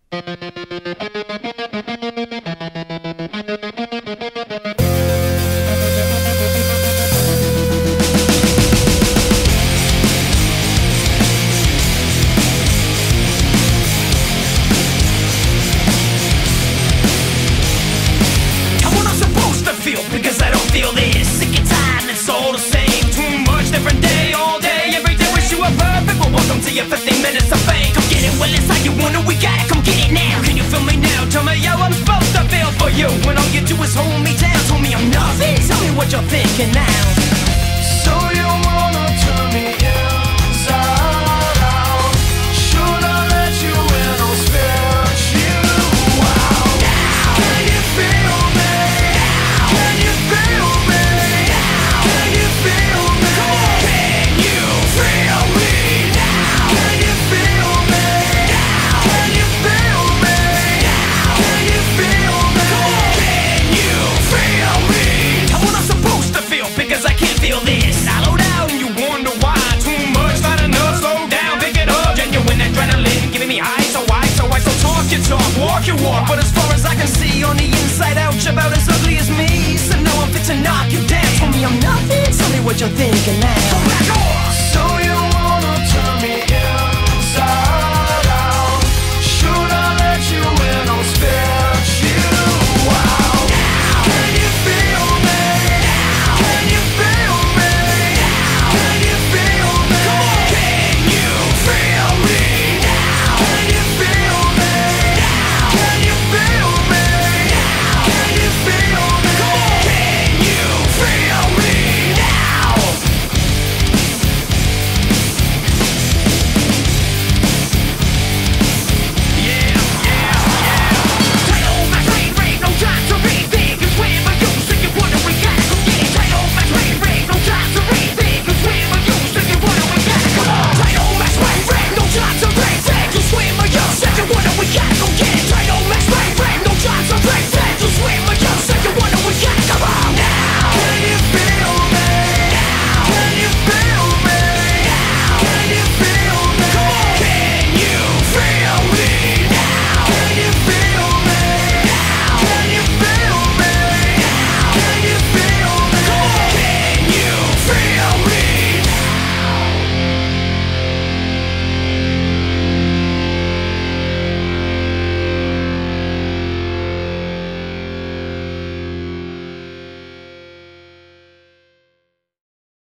Because I don't feel this. Sick and tired and it's all the same. Too much, different day, all day, every day. Wish you were perfect, but welcome to your 15 minutes of fame. Come get it, well it's how you want it, we got it, come get it now. Can you feel me now? Tell me how I'm supposed to feel for you when all you do is hold me down. Tell me I'm nothing, tell me what you're thinking now. So you wanna turn me inside out? Should I let you in or spit you out? Can you feel me? Can you feel me? Can you feel me? Can you feel me now? Can you feel me? Can you feel me? Can you feel me? Can you feel me? How am I supposed to feel? Because I can't feel this. Hollowed out and you wonder why. Too much, not enough, slow down, pick it up. Genuine adrenaline giving me high, so why, so I so talk your talk, walk your walk. But as far as I can see on the inside out, you're about as ugly as me. So now I'm fit to knock you down. Tell me I'm nothing, tell me what you're thinking now. Come back on!